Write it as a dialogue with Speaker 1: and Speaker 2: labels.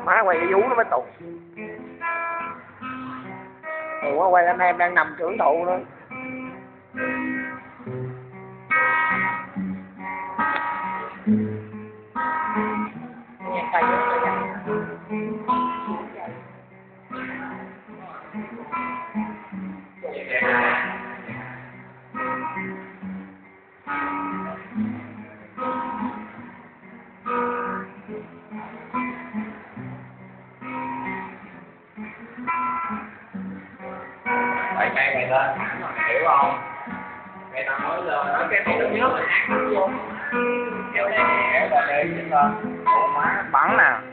Speaker 1: Má quay cái vú nó mới tục. Ủa quay anh em đang nằm trưởng thụ nữa. Nhạc tay vô rồi
Speaker 2: Tại cây mày lên mày hiểu không? Mày tao nói lên nói cái này nó nhớ mày hát nó vô kéo đây kéo lên đi chính lên. Ủa má
Speaker 1: bắn nè.